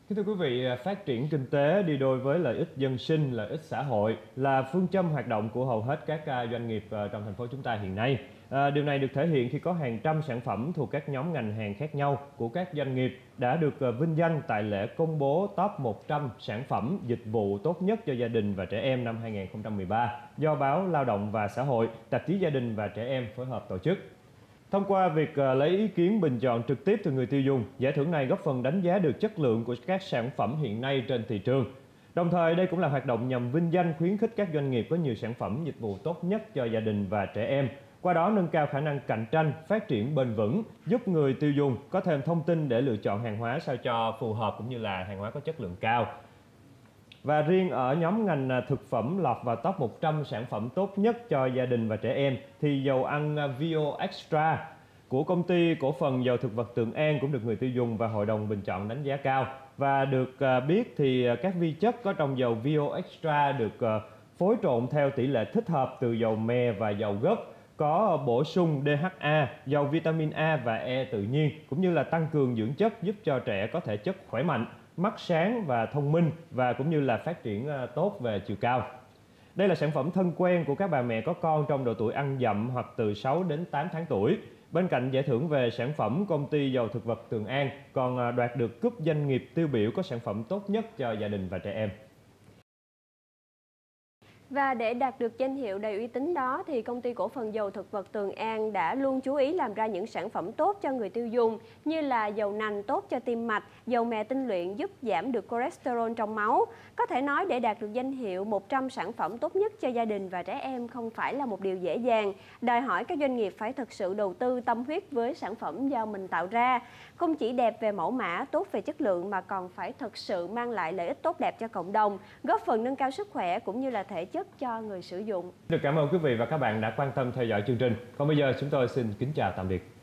Thưa quý vị, phát triển kinh tế đi đôi với lợi ích dân sinh, lợi ích xã hội là phương châm hoạt động của hầu hết các doanh nghiệp trong thành phố chúng ta hiện nay. Điều này được thể hiện khi có hàng trăm sản phẩm thuộc các nhóm ngành hàng khác nhau của các doanh nghiệp đã được vinh danh tại lễ công bố top 100 sản phẩm dịch vụ tốt nhất cho gia đình và trẻ em năm 2013 do báo Lao động và Xã hội, tạp chí Gia đình và Trẻ em phối hợp tổ chức. Thông qua việc lấy ý kiến bình chọn trực tiếp từ người tiêu dùng, giải thưởng này góp phần đánh giá được chất lượng của các sản phẩm hiện nay trên thị trường. Đồng thời, đây cũng là hoạt động nhằm vinh danh khuyến khích các doanh nghiệp có nhiều sản phẩm dịch vụ tốt nhất cho gia đình và trẻ em, qua đó nâng cao khả năng cạnh tranh, phát triển bền vững, giúp người tiêu dùng có thêm thông tin để lựa chọn hàng hóa sao cho phù hợp cũng như là hàng hóa có chất lượng cao. Và riêng ở nhóm ngành thực phẩm lọt vào top 100 sản phẩm tốt nhất cho gia đình và trẻ em thì dầu ăn Vio Extra của công ty cổ phần dầu thực vật Tường An cũng được người tiêu dùng và hội đồng bình chọn đánh giá cao. Và được biết thì các vi chất có trong dầu Vio Extra được phối trộn theo tỷ lệ thích hợp từ dầu mè và dầu gốc, có bổ sung DHA, giàu vitamin A và E tự nhiên, cũng như là tăng cường dưỡng chất giúp cho trẻ có thể chất khỏe mạnh, mắt sáng và thông minh, và cũng như là phát triển tốt về chiều cao. Đây là sản phẩm thân quen của các bà mẹ có con trong độ tuổi ăn dặm hoặc từ 6 đến 8 tháng tuổi. Bên cạnh giải thưởng về sản phẩm, công ty dầu thực vật Tường An còn đoạt được cúp doanh nghiệp tiêu biểu có sản phẩm tốt nhất cho gia đình và trẻ em. Và để đạt được danh hiệu đầy uy tín đó thì công ty cổ phần dầu thực vật Tường An đã luôn chú ý làm ra những sản phẩm tốt cho người tiêu dùng như là dầu nành tốt cho tim mạch, dầu mè tinh luyện giúp giảm được cholesterol trong máu. Có thể nói để đạt được danh hiệu 100 sản phẩm tốt nhất cho gia đình và trẻ em không phải là một điều dễ dàng, đòi hỏi các doanh nghiệp phải thực sự đầu tư tâm huyết với sản phẩm do mình tạo ra. Không chỉ đẹp về mẫu mã, tốt về chất lượng mà còn phải thực sự mang lại lợi ích tốt đẹp cho cộng đồng, góp phần nâng cao sức khỏe cũng như là thể chất cho người sử dụng. Được, cảm ơn quý vị và các bạn đã quan tâm theo dõi chương trình. Còn bây giờ chúng tôi xin kính chào tạm biệt.